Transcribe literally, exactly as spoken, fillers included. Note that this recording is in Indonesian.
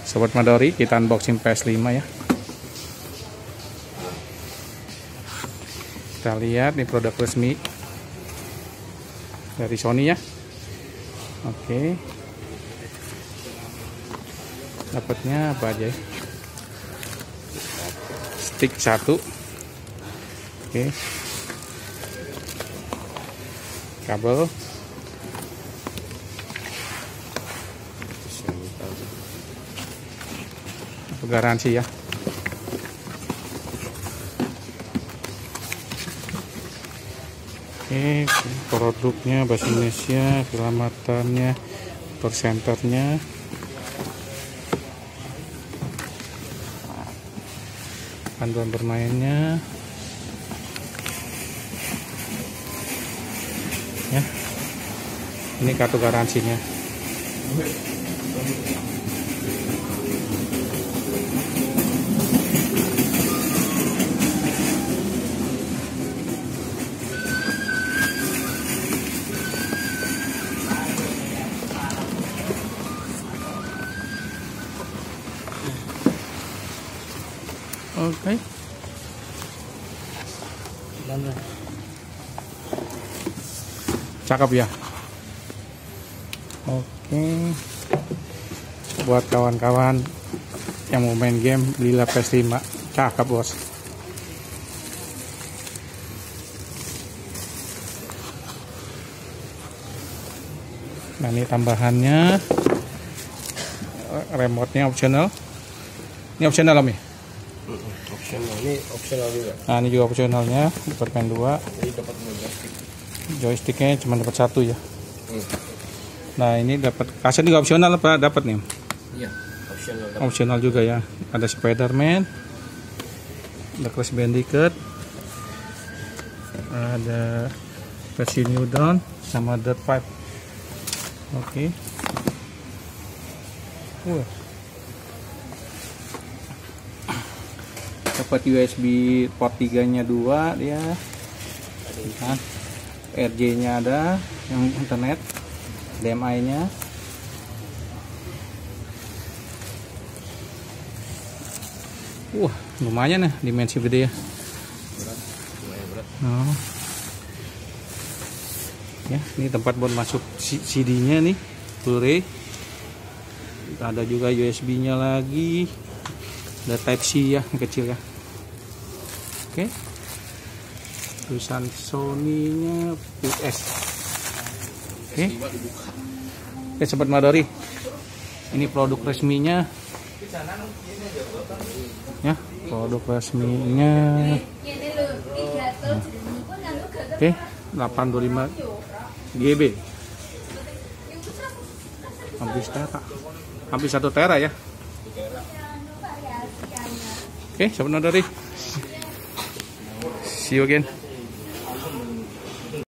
Sobat Madori, kita unboxing P S lima ya. Kita lihat ini produk resmi dari Sony ya. Oke. Dapatnya apa aja ya? Stick satu. Oke. Kabel. Garansi ya. Oke, produknya bahasa Indonesia, filamatannya, persenternya, panduan bermainnya, ya. Ini kartu garansinya. Oke. Cakep ya. Oke. Buat kawan-kawan yang mau main game belilah P S lima. Cakep, Bos. Nah, ini tambahannya. Remote-nya optional. Ini optional Om ya? Optional, ini optional juga. Nah, ini juga optionalnya, dapat pen dua. Jadi dapat dua joystick. Joysticknya cuma dapat satu ya. Hmm. Nah, ini dapat kaset juga opsional apa dapat nih? Iya, optional. Dapat. Opsional juga ya. Ada Spider-Man, ada Crash Bandicoot, ada versi New Dawn sama Dirt five. Oke. Wah. Dapat U S B port tiga nya dua dia. Nah, R J nya ada, yang internet, H D M I nya. Wah, lumayan ya, dimensi gede ya. Berat, lumayan berat. Oh. Ya, ini tempat buat masuk C D nya nih, Blu-ray. Ada juga U S B nya lagi. Ada Type C ya, yang kecil ya. Oke. Tulisan Sony-nya P S. Oke. Oke, Sobat Madori. Ini produk resminya. Ya, produk resminya. Oke, delapan puluh lima G B. Hampir tera. Hampir satu tera ya. Oke, Sobat Madori. See you again.